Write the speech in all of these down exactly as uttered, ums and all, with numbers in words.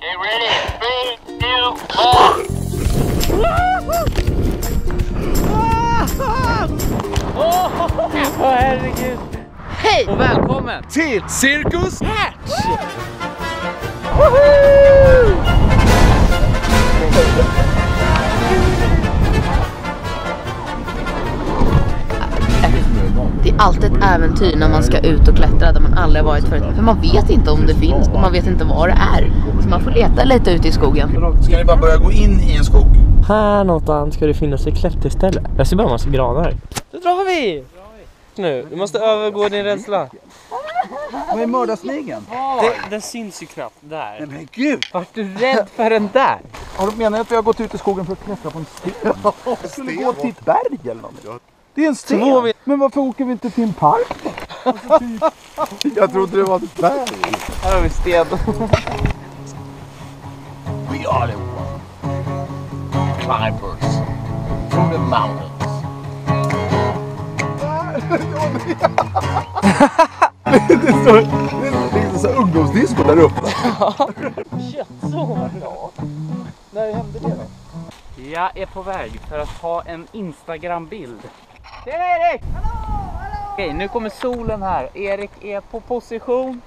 Okay, ready? Three, two, one. Åh, oh, herregud. Hej! Och välkommen till Cirkus Hertz! Det är alltid ett äventyr när man ska ut och klättra där man aldrig har varit förut. För man vet inte om det finns och man vet inte vad det är. Så man får leta lite ute i skogen. Ska ni bara börja gå in i en skog? Här någonstans ska det finnas ett klätterställe. Jag ser bara en massa granar. Då drar vi! Nu, du måste övergå din rädsla. Vad är mördarsnigeln? Det, den syns ju knappt där. Nej men gud! Vart du rädd för den där? Har du menat att vi har gått ut i skogen för att klättra på en sten? Jag skulle gå till ett berg eller något. Det är en sten. Två vi- Men varför åker vi inte till en park? Alltså, typ. Jag trodde det var ett berg. Här har vi sten. We are the climbers from the mountains. Det står det är liksom så här ungdomsdisco där uppe. Så bra. När hände det då? Jag är på väg för att ta en Instagram-bild. Tjena Erik! Hallå, hallå! Okej, nu kommer solen här. Erik är på position.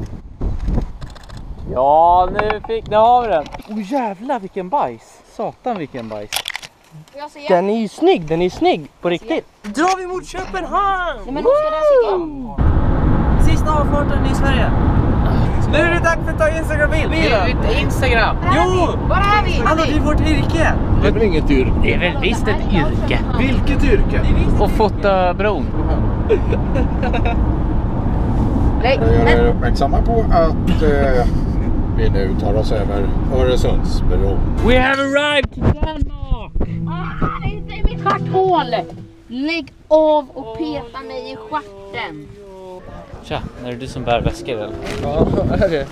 Ja, nu fick nu har vi den. Åh oh, jävlar vilken bajs. Satan vilken bajs. Den är ju snygg, den är ju snygg på riktigt. Drar vi mot Köpenhamn! Nej, men Oskar, där sitter jag. Sista avfarten i Sverige. Nu är det dags för att ta Instagram-bild. Det är inte Instagram. Jo! Var är vi? Hallå, det är vårt yrke. Det är väl inget yrke? Det är väl visst ett yrke. Vilket yrke? Och fota bron. Nej, Jag är men uppmärksamma på att eh, vi nu tar oss över Öresundsbron. We have arrived to Denmark. ah, inte i mitt stjärthål. Lägg av och peta mig i stjärten. Tja, är det du som bär väskor eller? Ja, är det?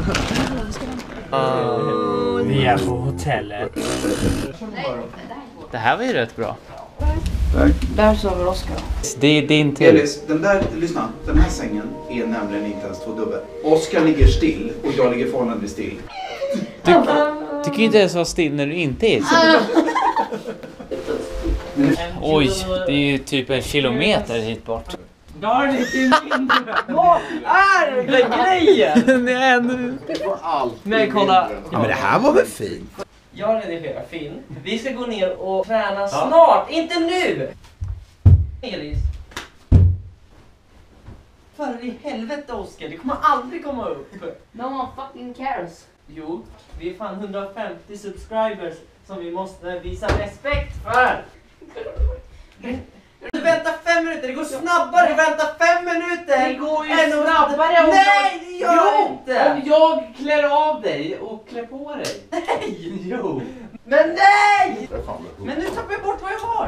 Uh, vi är på hotellet. Det här var ju rätt bra. Där sover Oskar. Det är din tur. Elis, den där, lyssna, den här sängen är nämligen inte ens två dubbel. Oskar ligger still och jag ligger förhållandevis still. Du, du kan ju inte ens vara still när du inte är still. Oj, det är ju typ en kilometer hit bort. Vad är det grejen? Nej, nu. Nej, kolla. Ja, men det här var väl fint? Jag redigerar film. Vi ska gå ner och träna snart, inte nu! Elis. För i helvete Oskar, det kommer aldrig komma upp. No one fucking cares. Jo, vi är fan hundrafemtio subscribers som vi måste visa respekt för. Du väntar fem minuter, det går snabbare att vänta fem minuter. Det går ju snabbare om Nej, det gör jo, inte. Om jag klär av dig och klär på dig. Nej, jo. Men nej! Men nu tappar jag bort vad jag har.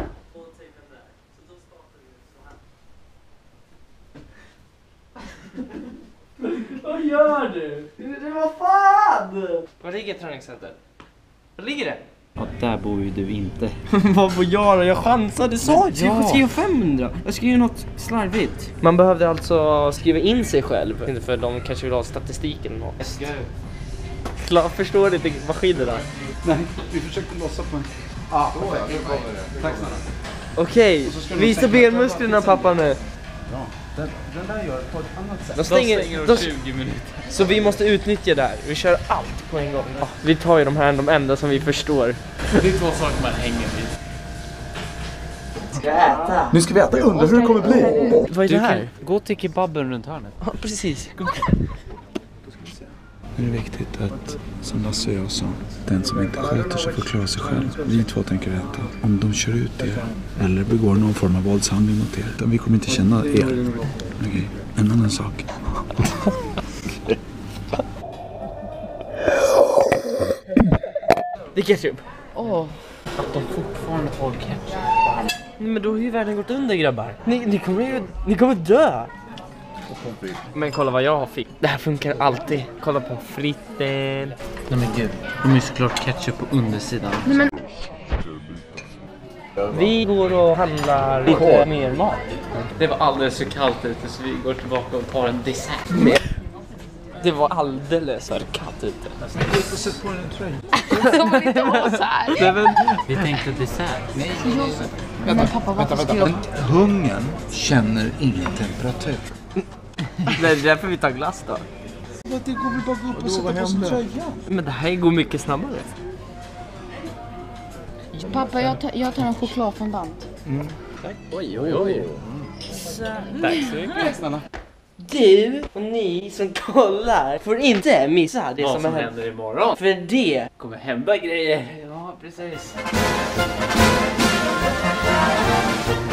Vad gör du? Det var fan! Var ligger träningscentret? Var ligger det? Ja, där bor ju du inte. Vad får jag då? Jag chansade, sa jag. Jag skrev femhundra. Jag skrev något slarvigt. Man behövde alltså skriva in sig själv. Inte för de kanske vill ha statistiken. Klar, förstår du inte maskinen där? Nej, vi försökte lossa på en... Ah, tack snälla. Okej, visa benmusklerna pappa nu. Ja, den, den där gör på ett annat sätt. De stänger, de stänger om tjugo minuter. Så vi måste utnyttja det här. Vi kör allt på en gång. Ja, vi tar ju de här de enda som vi förstår. Det är två saker man hänger vid. Ska äta? Nu ska vi äta, undrar hur det kommer bli. Vad är det här? Gå till kebaben runt hörnet. Ja, precis. Det är viktigt att, som Lasse och jag sa, den som inte sköter sig får klara sig själv. Vi två tänker veta om de kör ut er eller begår någon form av våldshandling mot er. Vi kommer inte känna er. Okej, en annan sak. Det är ketchup. Åh. Att de fortfarande har ketchup. Men då har ju världen gått under grabbar. Ni, ni kommer ju, ni kommer dö. Men kolla vad jag fick. Det här funkar alltid. Kolla på fritten. Nej men gud, de är ju såklart ketchup på undersidan. Nej, men Vi går och handlar lite mer mat. Det var alldeles för kallt ute så vi går tillbaka och tar en dessert. Det var alldeles för kallt ute. Sätt på en tröja. De vill inte vara så här. Vi tänkte dessert. Nej, Men pappa, varför ska jag... Hungern känner ingen temperatur. Det är därför vi tar glass då. Det går väl bara gå upp och sätta på sin tröja. Men det här går mycket snabbare. Pappa, jag tar, jag tar en chokladfondant. Oj, oj, oj. Tack så mycket. Du och ni som kollar får inte missa det vad som, som händer. händer imorgon. För det Kommer hända grejer. Ja, precis.